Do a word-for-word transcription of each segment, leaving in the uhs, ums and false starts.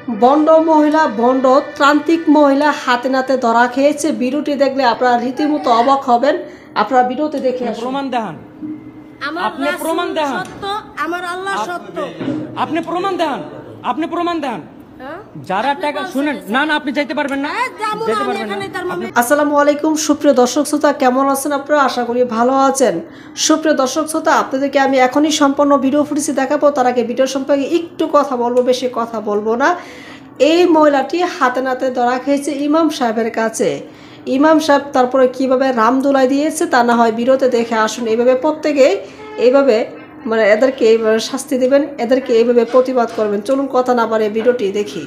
Bond মহিলা bond ত্রান্তিক মহিলা হাতে নাতে ধরা খেয়েছে। ভিডিওটি দেখলে আপনারা রীতিমতো অবাক হবেন। আপনারা ভিডিওতে দেখে প্রমাণ দেখান, আপনি প্রমাণ দেখান, সত্য আমার আল্লাহ সত্য, আপনি প্রমাণ দেখান, আপনি প্রমাণ দেখান। যারা টাকা শুনেন, না না আপনি যাইতে পারবেন না, যেতে পারবেন না। আসসালামু আলাইকুম সুপ্রিয় দর্শক শ্রোতা, কেমন আছেন আপনারা? আশা করি ভালো আছেন। সুপ্রিয় দর্শক শ্রোতা, আপনাদেরকে আমি এখনই সম্পূর্ণ ভিডিও ফুটেজ দেখাবো। তার আগে ভিডিও সম্পর্কে একটু কথা বলবো, বেশি কথা বলবো না। এই মহিলাটি হাতে নাতে ধরা খেয়েছে ইমাম সাহেবের কাছে। ইমাম সাহেব তারপরে কিভাবে রামদোলাই দিয়েছে তা না হয় ভিডিওতে দেখে আসুন। এইভাবে প্রত্যেকেই এইভাবে মানে এদেরকে এইভাবে শাস্তি দেবেন, এদেরকে এইভাবে প্রতিবাদ করবেন। চলুন কথা না বাড়িয়ে ভিডিওটি দেখি।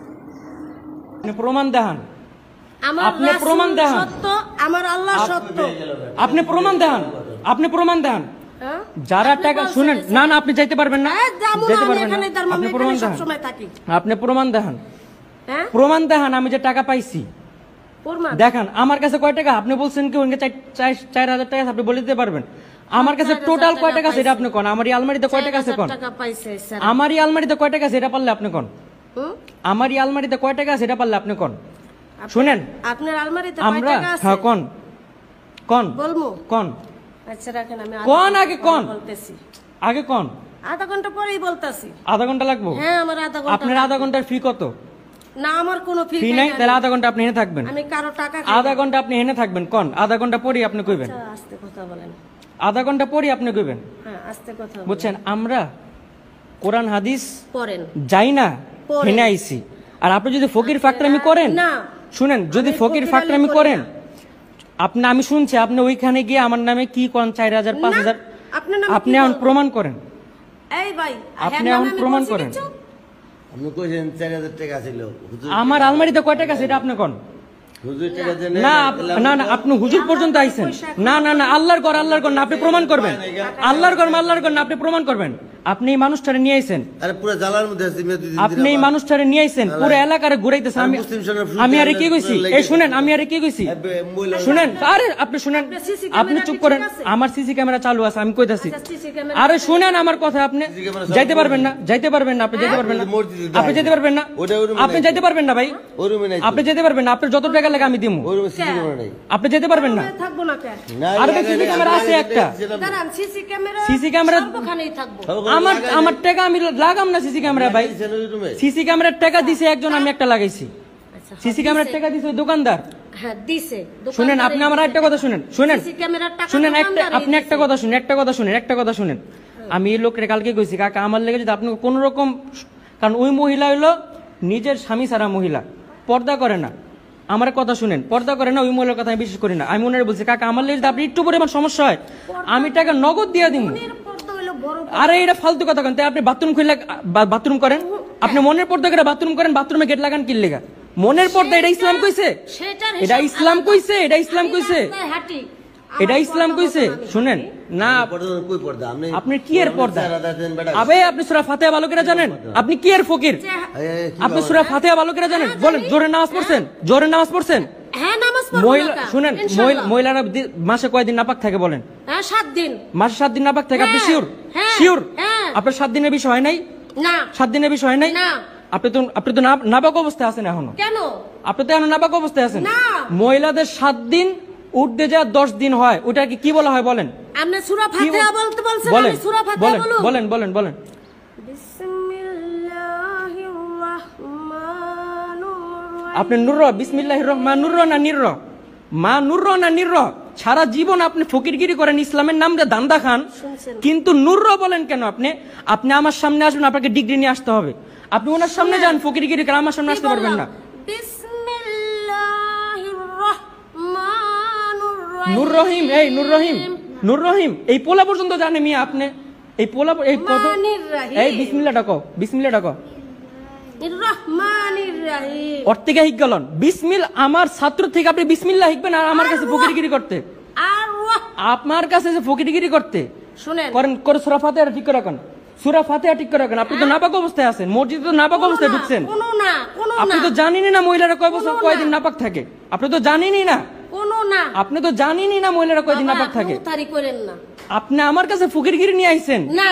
আপনি প্রমাণ দেখান, আমার আপনি প্রমাণ দেখান, সত্য আমার আল্লাহ সত্য, আপনি প্রমাণ দেখান, আপনি প্রমাণ দেখান। যারা টাকা শুনেন, না না আপনি যাইতে পারবেন না, যেতে পারবেন না। আপনি প্রমাণ দেখান, আপনি প্রমাণ দেখান, প্রমাণ দেখান। আমি যে টাকা পাইছি দেখান। আমার কাছে কয় টাকা? আপনি বলছেন কি ওইখানে চার হাজার টাকা, আপনি বলে দিতে পারবেন। আমার কাছে টোটাল কয় টাকা আছে এটা আপনি কোন। আমার এই আলমারিতে কয় টাকা আছে কোন। আমার এই আলমারিতে কয় টাকা আছে এটা পারলে আপনি কোন। আমার এই আলমারিতে কয় টাকা আছে এটা পারলে আপনি কোন। শুনেন, আপনার আলমারিতে আমরা হ্যাঁ কোন কোন বলবো কোন। আচ্ছা রাখেন, আমি কোন আগে কোন বলতেছি, আগে কোন। আধা ঘন্টা পরেই বলতাছি। আধা ঘন্টা লাগবে? হ্যাঁ আমার আধা ঘন্টা। আপনার আধা ঘন্টার ফি কত? না আমার কোনো ফি ফি নাই, তাহলে আধা ঘন্টা আপনি এনে থাকবেন। আমি কারো টাকা আধা ঘন্টা আপনি এনে থাকবেন কোন। আধা ঘন্টা পরে আপনি কইবেন। আচ্ছা আস্তে কথা বলেন। আধা ঘন্টা পরে আপনি কইবেন। হ্যাঁ আস্তে কথা বলেন। বুঝছেন, আমরা কোরআন হাদিস পড়েন যাই না, হেনে আইছি। আর আপনি যদি ফকির ফাকরামি করেন, না শুনেন, যদি ফকির ফাকরামি করেন, আপনি আমি শুনছি আপনি ওইখানে গিয়ে আমার নামে কি কোন চার হাজার পাঁচ হাজার আপনি এখন প্রমাণ করেন। এই ভাই আপনি এখন প্রমাণ করেন। আপনি কইছেন চার হাজার টাকা ছিল, আমার আলমারিতে কয় টাকা আছে এটা আপনি কোন। হুজুর টাকা দেন না না না আপনি হুজুর পর্যন্ত আইছেন। না না না আল্লাহর ঘর, আল্লাহর ঘর না, আপনি প্রমাণ করবেন। আল্লাহর ঘর আল্লাহর ঘর না, আপনি প্রমাণ করবেন। আপনি এই মানুষটারে নিয়ে আইছেন, আরে পুরো জালার মধ্যে আছি মে দুই দিন। আপনি এই মানুষটারে নিয়ে আইছেন, পুরো এলাকারে ঘুরাইতেছেন। আমি আমি আরে কি কইছি? এই শুনেন, আমি আরে কি কইছি শুনেন। আরে আপনি শুনেন, আপনি চুপ করেন। আমার সিসি ক্যামেরা চালু আছে, আমি কইতাছি। আরে শুনেন আমার কথা, আপনি যাইতে পারবেন না, যাইতে পারবেন না, আপনি যেতে পারবেন না, আপনি যেতে পারবেন না, আপনি যেতে পারবেন না ভাই, আপনি যেতে পারবেন না। আপনার যত টাকা লাগে আমি দিমু, আপনি যেতে পারবেন না। থাকবো না কেন? আর সিসি ক্যামেরা আছে একটা, দাঁড়ান, সিসি ক্যামেরা সিসি ক্যামেরা সবখানেই থাকবো। আমার আমার টাকা আমি লাগাম না সিসি ক্যামেরা ভাই। সিসি ক্যামেরার টাকা দিছে একজন, আমি একটা লাগাইছি। সিসি ক্যামেরার টাকা দিছে ওই দোকানদার। হ্যাঁ দিছে। শুনেন, আপনি আমার একটা কথা শুনেন, শুনেন শুনেন একটা, আপনি একটা কথা শুনেন, একটা কথা শুনেন, একটা কথা শুনেন। আমি এই লোকের কালকে কইছি, কাকা আমার লেগে যদি আপনি কোন রকম, কারণ ওই মহিলা হইলো নিজের স্বামী ছাড়া মহিলা, পর্দা করে না। আমার কথা শুনেন, পর্দা করে না, ওই মহিলার কথা আমি বিশ্বাস করি না। আমি ওনারে বলছি, কাকা আমার লেগে যদি আপনি একটু পরিমাণ সমস্যা হয়, আমি টাকা নগদ দিয়ে দিব। আরে এটা ফালতু কথা কেন? আপনি বাথরুম খুললে বাথরুম করেন, আপনি মনের পর্দা করে বাথরুম করেন, বাথরুমে গেট লাগান কি লেগা? মনের পর্দা এটা ইসলাম কইছে? এটা ইসলাম কইছে? এটা ইসলাম কইছে? এটা ইসলাম কইছে? শুনেন না, আপনি কি এর পর্দা? আবে আপনি সূরা ফাতিহা ভালো করে জানেন? আপনি কি এর ফকির? আপনি সূরা ফাতিহা ভালো করে জানেন? বলেন, জোরে নামাজ পড়ছেন? জোরে নামাজ পড়ছেন? হ্যাঁ নামাজ পড়ব। মহিলা শুনেন, মহিলারা মাসে কয়দিন নাপাক থাকে বলেন? হ্যাঁ সাত দিন। মাসে সাত দিন নাপাক থাকে? আপনি শিওর? শিওর? আপনার সাত দিনের বিষয় হয় নাই? না সাত দিনের বিষয় হয় নাই। আপনি তো আপনি তো নাপাক অবস্থায় আছেন এখনো। কেন? আপনি তো এখন নাপাক অবস্থায় আছেন। মহিলাদের সাত দিন উঠতে যা দশ দিন হয়, ওটা কি কি বলা হয় বলেন? আপনি সূরা ফাতিহা বলতে বলছেন, আমি সূরা ফাতিহা বলুন। বলেন বলেন বলেন। বিসমিল্লাহির রাহমানির রাহিম। আপনি নূর বিসমিল্লাহির রহমানির রহিম না নির মা নূর না নির সারা জীবন আপনি ফকিরগিরি করেন, ইসলামের নাম দিয়ে দান্দা খান, কিন্তু নূর বলেন কেন আপনি? আপনি আমার সামনে আসবেন, আপনাকে ডিগ্রি নিয়ে আসতে হবে। আপনি ওনার সামনে যান, ফকিরগিরি করেন, আমার সামনে আসতে পারবেন না। নূর রহিম, এই নূর রহিম, নূর রহিম এই পোলা পর্যন্ত জানে মিয়া আপনি? এই পোলা এই কত এই বিসমিল্লাহ ডাকো, বিসমিল্লাহ ডাকো, রহমানির রহিম ওর থেকে হিক গেলেন। বিসমিল আমার ছাত্র থেকে আপনি বিসমিল্লাহ হিকবেন, আর আমার কাছে ফকিরগিরি করতে, আপনার কাছে যে ফকিরগিরি করতে শুনেন করেন করে সূরা ফাতিহা ঠিক করে রাখেন, সূরা ফাতিহা ঠিক করে রাখেন। আপনি তো নাপাক অবস্থায় আছেন, মসজিদে তো নাপাক অবস্থায় ঢুকছেন। আপনি তো জানেনই না মহিলারা কয় বছর কয়দিন নাপাক থাকে, আপনি তো জানেনই না। আপনি তো জানেনই না মহিলারা কয়দিন নাপাক থাকে। আপনি আমার কাছে ফকিরগিরি নিয়ে আইছেন। না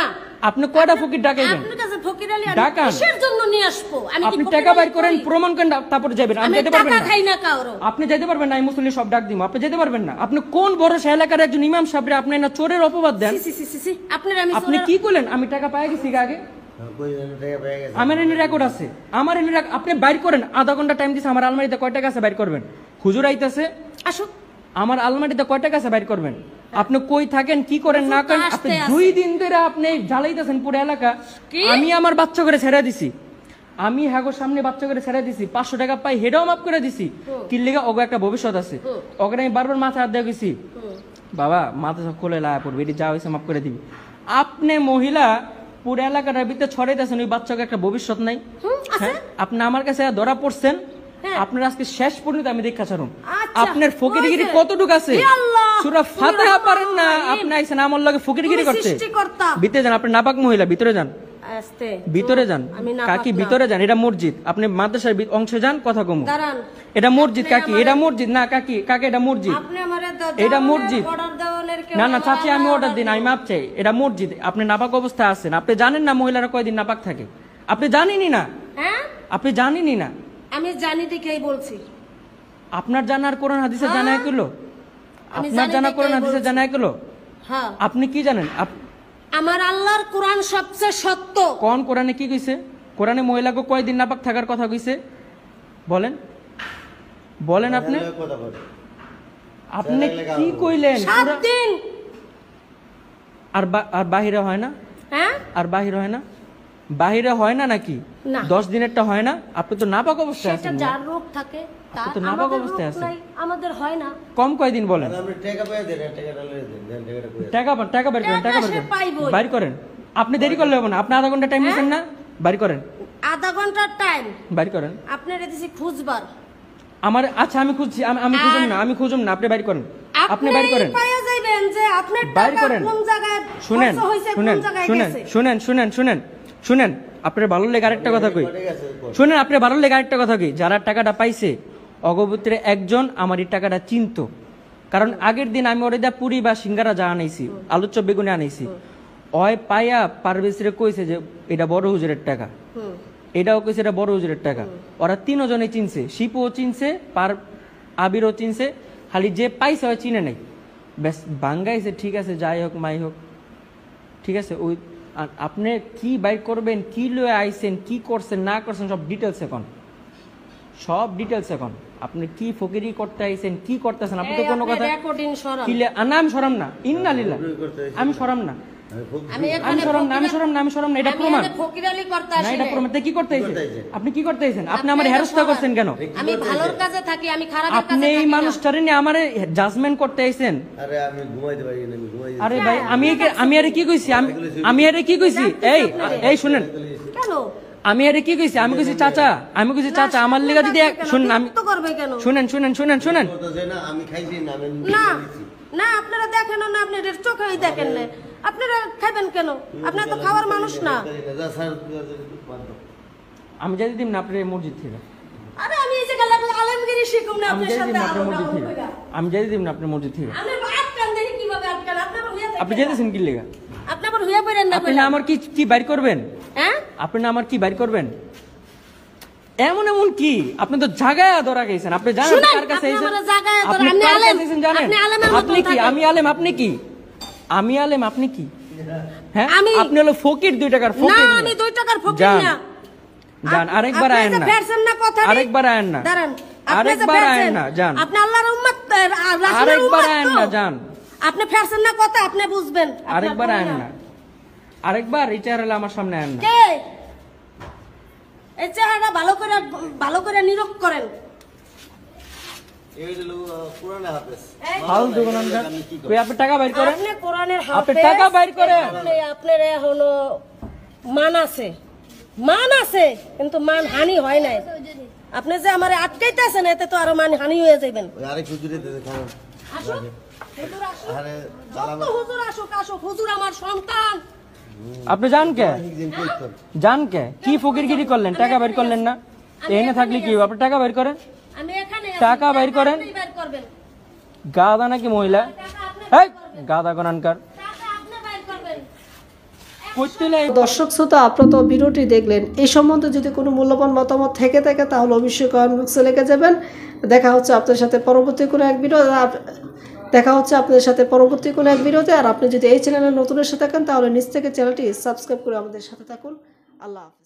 আপনি কয়টা ফকির ডাকাইবেন? আপনার কাছে ফকির আলী আমি ডাকান। কিসের জন্য নিয়ে আসবো? আমি কি আপনি ফকির টাকা আলী বাইর করেন, করি? প্রমাণ করেন, তারপরে যাবেন। আমি আমি যেতে পারবেন টাকা না। খাই না কারো। আপনি যেতে পারবেন না, আমি মুসলিম সব ডাক দিব, আপনি যেতে পারবেন না। আপনি কোন বড় এলাকার একজন ইমাম সাহেবরে আপনি না চোরের অপবাদ দেন? সি, সি, সি, সি, সি, আপনার আমি আপনি চোরের- কি করলেন? আমি টাকা পাই গেছি আগে, কইছেন টাকা পেয়ে গেছে আমার এনে রেকর্ড আছে, আমার এনে রেক- আপনি বাইর করেন। আধা ঘন্টা টাইম দিছে, আমার আলমারিতে কয় টাকা আছে বাইর করবেন। হুজুর আইতাছে, আসুক। আমার আলমারিতে কয় টাকা আছে বাইর করবেন। আপনি কই থাকেন, কি করেন না করেন, আসতে আপনি আছে। দুই দিন ধরে আপনি জ্বালাইতেছেন পুরো এলাকা। কি? আমি আমার বাচ্চা করে ছেড়ে দিছি, আমি হাগোর সামনে বাচ্চা করে ছেড়ে দিছি, পাঁচশো টাকা পাই, হেডাও মাফ করে দিছি। কি লেগে ওগো একটা ভবিষ্যৎ আছে, ওকে আমি বারবার মাথা হাত দিয়ে গেছি, বাবা মাথা সব খুলে লাগা পড়বে, এটি যা হয়েছে মাফ করে দিবি। আপনি মহিলা পুরো এলাকাটার ভিতরে ছড়াইতেছেন, ওই বাচ্চাকে একটা ভবিষ্যৎ নাই। হুম, আছে। হ্যাঁ? আপনি আমার কাছে ধরা পড়ছেন, হ্যাঁ। আপনার আজকে শেষ পর্যন্ত আমি দেখা ছাড়ুন। আচ্ছা, আপনার ফকিরগিরি হয়েছে। কতটুকু আছে? হে আল্লাহ, সূরা ফাতিহা পারেন না, আপনি আইছেন আমার লগে ফকিরগিরি তুমি করতে। সৃষ্টিকর্তা। ভিতরে যান, আপনি নাপাক মহিলা, ভিতরে যান, আস্তে। ভিতরে যান। আমি নাপাক কাকি না। ভিতরে যান, এটা মসজিদ, আপনি মাদ্রাসার ভি- অংশে যান, কথা কমু। দাঁড়ান। এটা মসজিদ আপনি কাকি, আমারে- এটা মসজিদ না কাকি, কাকি এটা মসজিদ। আপনি আমারে দ- এটা দেওয়ানের মসজিদ। order দেওয়ানের কেউ না না আমার চাচি, আমি আল্লাহ অর্ডার দিন, আমি মাপ চাই। এটা মসজিদ, আপনি নাপাক অবস্থায় আছেন। আপনি জানেন না মহিলারা কয়দিন নাপাক থাকে? আপনি জানেনই না, হ্যাঁ, আপনি জানেনই না। আমি জানি দেখেই বলছি। আপনার জানার কোরআন হাদিসে জানা গেলো, আমি আপনার জানি জানা দেখেই কোরআন হাদিসে বলছি। জানা গেলো। হ্যাঁ, আপনি কি জানেন? আপ- আমার আল্লাহর কোরআন সবচেয়ে সত্য। কোন কোরআনে কি কইছে? কোরআনে মহিলাকে কয়দিন নাপাক থাকার কথা কইছে? বলেন, বলেন আপনি, কথা বলে আপনি কি কইলেন? সাত পুরা- দিন। আর বা- আর বাহিরে হয় না? হ্যাঁ, আর বাহিরে হয় না? বাহিরে হয় না নাকি? না। দশ দিনেরটা হয় না? আপনি তো নাপাক অবস্থায় সেটা আছেন। যার রোগ থাকে তার, তো নাপাক আমাদের অবস্থায় রোগ আছে। নাই, আমাদের হয় না। কম কয়দিন বলেন? তাহলে আপনি টাকা পেয়ে দেন টাকাটা লয়ে দেন দেন টাকাটা কই আছে? টাকা পান, টাকা বের করেন, টাকা টাকা বের সে করেন, পাইবই। বাইর করেন। আপনি দেরি করলে হবে না, আপনি আধা ঘন্টা টাইম নিছেন না, বাইর করেন, আধা ঘন্টার টাইম বাইর করেন। আপনার দিছি খুঁজবার। আমার আচ্ছা আমি খুঁজছি, আমি আমি খুঁজুম না, আমি খুঁজুম না, আপনি বাইর করেন, আপনি বাইর করেন, পাইয়া যাইবেন যে আপনার বাইর টাকা করেন। কোন জায়গায় শুনেন খরচ হইছে, কোন শুনেন জায়গায় শুনেন গেছে। শুনেন শুনেন শুনেন শুনেন আপনার ভালো লেগে আরেকটা কথা কই, ঠিক আছে কই। শুনেন আপনার ভালো লেগে আরেকটা কথা কই, যারা টাকাটা পাইছে অগভূত্রে একজন আমার এই টাকাটা চিনতো, কারণ আগের দিন আমি ওরে দা পুরি বা সিঙ্গারা যা আনাইছি, আলুর চপ বেগুনি আনাইছি, অয় পাইয়া পারভেজরে কইছে যে এটা বড় হুজুরের টাকা, হুম, এটাও কইছে এটা বড় হুজুরের টাকা। ওরা তিনজনে চিনছে, শিপুও চিনছে, পার আবিরও চিনছে, খালি যে পাইছে ওই চিনে নাই, ব্যাস বাঙ্গাইছে। ঠিক আছে, যাই হোক মাই হোক, ঠিক আছে। ওই আর আপনি কি বাইর করবেন, কি লয়ে আইছেন, কি করছেন না করছেন, সব ডিটেলস এখন, সব ডিটেলস এখন। আপনি কি ফকিরি করতে আইছেন, কি করতেছেন, আপনি তো এই কোনো আপনি কথা রেকর্ডিং সরান। কি লে- আ, না আমি সরাম না, ইন্নালিল্লাহ, আমি সরাম না, আমি খুব আমি আমি এখানে সরাম না, আমি ফকির- সরাম না, আমি সরাম না, এটা আমি প্রমাণ এখানে ফকির আলী করতে না, আসি এটা নাই। প্রমাণ। তা কি করতে আইছেন? করতে আইছেন? আপনি কি করতে আইছেন? আপনি আপনি আমার এটা হেরস্তা সরান। করছেন কেন? আমি ভালোর কাজে থাকি, আমি খারাপের কাজে আপনি এই থাকি না। মানুষটারে নিয়ে আমার জাজমেন্ট করতে আইছেন? আরে আমি ঘুমাইতে পারি না, আমি ঘুমাই আরে ভাই আমি একে- আমি আরে কি কইছি, আমি আমি আরে কি কইছি, এই এই শুনেন, কেন? আমি আরে কি কইছি, আমি কইছি চাচা, আমি কইছি চাচা আমার লিগা যদি এক- শুনেন, আমি বিরক্ত করবে কেন? শুনেন শুনেন শুনেন শুনেন করতেছে না, আমি খাইছি না, আমি না খাইছি। না, আপনারা দেখেন না, আপনি এটার চোখেই দেখেন না, আপনারা খাবেন কেন? আপনারা তো খাওয়ার মানুষ না। যা স্যার, বাদ দাও। আমি যাই দিম না আপনার এই মসজিদ থেকে, আরে আমি এই যে গেলাম আলমগিরি শিখুম না আমি আপনার যাই সাথে দিম না আপনার আলাদা মসজিদ থেকে, হইয়া। আমি যাই দিম না আপনার মসজিদ থেকে। আপনি আটকান দেখি কিভাবে আটকান, আপনি আবার হইয়া আপনি থাকেন। যাইতেছেন কি লিগা? আপনি আবার হইয়া পড়েন না আপনি না আমার কি কি বাইর করবেন? হ্যাঁ? আপনি না আমার কি বাইর করবেন? এমন এমন কি আপনি তো জায়গায় ধরা গেছেন, আপনি জানেন শুনেন, কার কাছে আপনি আইছেন? আমার জায়গায় ধরা- আপনি আপনি কার আলেম, কাছে আইছেন জানেন? আপনি আলেমের মতন আপনি কি? থাকেন। আমি আলেম, আপনি কি? আমি আলেম, আপনি কি? হ্যাঁ, আমি- আপনি হলো ফকির, দুই টাকার না, ফকির। আমি দুই টাকার ফকির যান, না। যান, আপ- আরেকবার আপনি আয়েন যে না, ফেরছেন না কথাটি? আরেকবার আয়েন না, দাঁড়ান, আপনি যে আরেকবার আয়েন ফেরছেন, না, যান, আপনি আল্লাহর উম্মত, আর রাসূলের আরেকবার উম্মত আয়েন তো। না, যান, আপনি ফেরছেন না কথা, আপনি বুঝবেন। আপনার আরেকবার বই আয়েন না, আরেকবার এই চেহারা আমার সামনে আয়েন না। কে? এই চেহারা ভালো করে ভালো করে নিরোগ করেন। এই হলো পুরানা হাফেজ। এই, ফাল দোকান কই, আপনি টাকা বাইর করেন, আপনি কোরআনের আপনি হাফেজ, টাকা বাইর করেন। আপনি আপনার এখনো মান আছে, মান আছে, কিন্তু মান হানি হয় নাই। আপনি যে আমারে আটকাইতেছেন, এতে তো আরো মান হানি হয়ে যাবেন। ওই আরেক হুজুরে দিতে খারাপ। আসুক, হুজুর আসুক, আরে যত হুজুর আসুক আসুক, হুজুর আমার সন্তান। আপনি জান কে? একদিন কইতাম। জান কে? কি ফকিরগিরি করলেন? টাকা বাইর করলেন না? এনে থাকলে কি হবে? আপনি টাকা বাইর করেন, আমি এখানে আছি, টাকা বাইর করেন। আপনি বাইর করবেন। গাদা নাকি মহিলা? টাকা আপনি এই বাইর করবেন। গাদা গণানকার। টাকা আপনি বাইর করবেন। করতে হলে দর্শক শ্রোতা আপনারা তো ভিডিওটি দেখলেন, এই সম্বন্ধে যদি কোনো মূল্যবান মতামত থেকে থাকে তাহলে অবশ্যই কমেন্ট বক্সে লিখে যাবেন। দেখা হচ্ছে আপনাদের সাথে পরবর্তী কোনো এক ভিডিও দেখা হচ্ছে আপনাদের সাথে পরবর্তী কোনো এক ভিডিওতে। আর আপনি যদি এই চ্যানেলে নতুন এসে থাকেন তাহলে নিচ থেকে চ্যানেলটি সাবস্ক্রাইব করে আমাদের সাথে থাকুন। আল্লাহ হাফেজ।